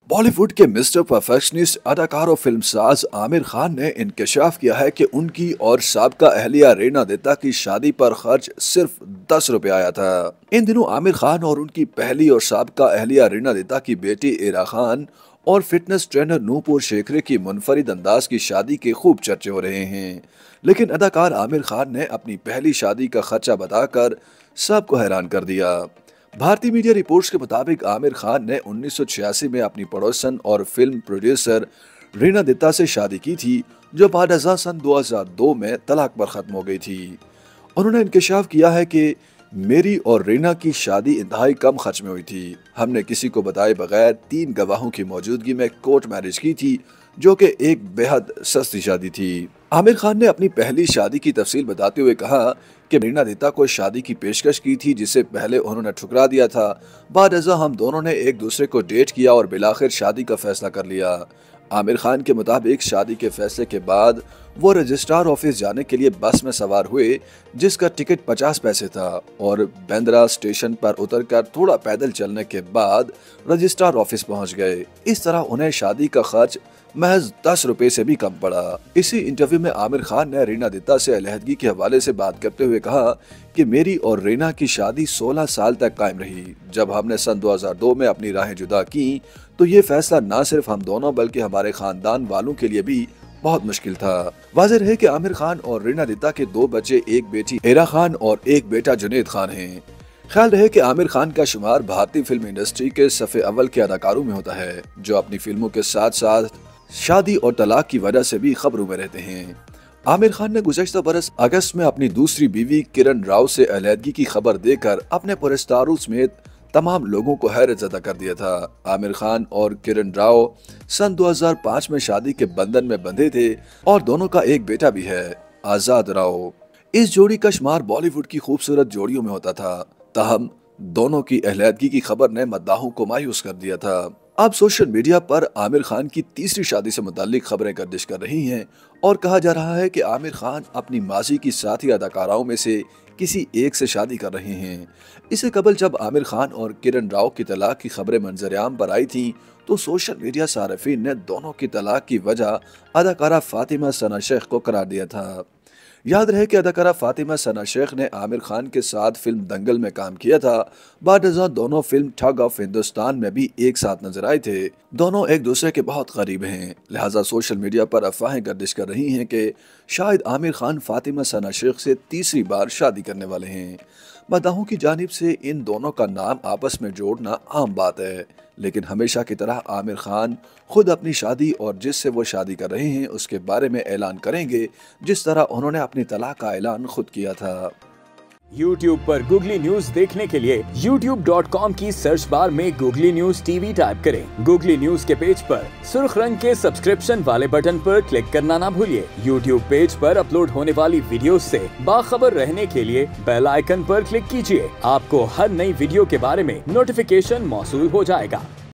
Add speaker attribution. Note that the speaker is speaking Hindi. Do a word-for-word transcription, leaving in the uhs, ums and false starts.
Speaker 1: बॉलीवुड के मिस्टर परफेक्शनिस्ट अदाकार और फिल्मसाज आमिर खान ने इंकशाफ किया है कि उनकी और साबका अहलिया रीना दत्ता की शादी पर खर्च सिर्फ दस रुपए आया था। इन दिनों आमिर खान और उनकी पहली और साबका अहलिया रीना दत्ता की बेटी इरा खान और फिटनेस ट्रेनर नूपुर शेखरे की मुनफरिद अंदाज की शादी के खूब चर्चे हो रहे हैं, लेकिन अदाकार आमिर खान ने अपनी पहली शादी का खर्चा बताकर सबको हैरान कर दिया। भारतीय मीडिया रिपोर्ट्स के मुताबिक आमिर खान ने उन्नीस सौ छियासी में अपनी पड़ोसन और फिल्म प्रोड्यूसर रीना दत्ता से शादी की थी, जो बाद अज़ा सन दो हज़ार दो में तलाक पर खत्म हो गई थी। उन्होंने इंकशाफ किया है कि मेरी और रीना की शादी इंतहाई कम खर्च में हुई थी। हमने किसी को बताए बगैर तीन गवाहों की मौजूदगी में कोर्ट मैरिज की थी, जो कि एक बेहद सस्ती शादी थी। आमिर खान ने अपनी पहली शादी की तफसील बताते हुए कहा कि रीना दत्ता को शादी की पेशकश की थी, जिसे पहले उन्होंने ठुकरा दिया था। बाद अज़ा हम दोनों ने एक दूसरे को डेट किया और बिलाखिर शादी का फैसला कर लिया। आमिर खान के मुताबिक शादी के फैसले के बाद वो रजिस्ट्रार ऑफिस जाने के लिए बस में सवार हुए, जिसका टिकट पचास पैसे था, और बांद्रा स्टेशन पर उतरकर थोड़ा पैदल चलने के बाद रजिस्ट्रार ऑफिस पहुंच गए। इस तरह उन्हें शादी का खर्च महज दस रुपए से भी कम पड़ा। इसी इंटरव्यू में आमिर खान ने रीना दत्ता से अलहदगी के हवाले से बात करते हुए कहा कि मेरी और रीना की शादी सोलह साल तक कायम रही। जब हमने सन दो हज़ार दो में अपनी राहें जुदा की तो ये फैसला न सिर्फ हम दोनों बल्कि हमारे खानदान वालों के लिए भी बहुत मुश्किल था। वाज़ेह है कि आमिर खान और रीना दत्ता के दो बच्चे, एक बेटी इरा खान और एक बेटा जुनैद खान हैं। ख्याल रहे कि आमिर खान का शुमार भारतीय फिल्म इंडस्ट्री के सफ़े अव्वल के अदाकारों में होता है, जो अपनी फिल्मों के साथ साथ शादी और तलाक की वजह से भी खबरों में रहते हैं। आमिर खान ने गुज़श्ता बरस अगस्त में अपनी दूसरी बीवी किरण राव से अलहदगी की खबर देकर अपने पुरस्कारों समेत तमाम लोगों को हैरत ज़दा कर दिया था। आमिर खान और किरण राव सन दो हज़ार पाँच में शादी के बंधन में बंधे थे और दोनों का एक बेटा भी है, आजाद राव। इस जोड़ी का शुमार बॉलीवुड की खूबसूरत जोड़ियों में होता था। ताहम दोनों की अलहदगी की खबर ने मद्दाहों को मायूस कर दिया था। अब सोशल मीडिया पर आमिर खान की तीसरी शादी से मुताल्लिक खबरें गर्दिश कर रही हैं और कहा जा रहा है कि आमिर खान अपनी माजी की साथी अदाकाराओं में से किसी एक से शादी कर रहे हैं। इससे कबल जब आमिर खान और किरण राव की तलाक की खबरें मंजर-ए-आम पर आई थीं, तो सोशल मीडिया सारिफीन ने दोनों की तलाक की वजह अदाकारा फातिमा सना शेख को करार दिया था। याद रहे कि अदाकारा फातिमा सना शेख ने आमिर खान के साथ फिल्म दंगल में काम किया था। बाद अज़ा दोनों फिल्म ठग ऑफ हिंदुस्तान में भी एक साथ नजर आए थे। दोनों एक दूसरे के बहुत करीब हैं, लिहाजा सोशल मीडिया पर अफवाहें गर्दिश कर रही हैं कि शायद आमिर खान फातिमा सना शेख से तीसरी बार शादी करने वाले हैं। मदाहों की जानिब से इन दोनों का नाम आपस में जोड़ना आम बात है, लेकिन हमेशा की तरह आमिर खान खुद अपनी शादी और जिससे वो शादी कर रहे हैं उसके बारे में ऐलान करेंगे, जिस तरह उन्होंने अपनी तलाक का ऐलान खुद किया था।
Speaker 2: यूट्यूब पर गूगली न्यूज देखने के लिए यूट्यूब डॉट कॉम की सर्च बार में गूगली न्यूज टीवी टाइप करें। गूगली न्यूज के पेज पर सुर्ख रंग के सब्सक्रिप्शन वाले बटन पर क्लिक करना ना भूलिए। यूट्यूब पेज पर अपलोड होने वाली वीडियो से बाखबर रहने के लिए बेल आइकन पर क्लिक कीजिए। आपको हर नई वीडियो के बारे में नोटिफिकेशन मौसूल हो जाएगा।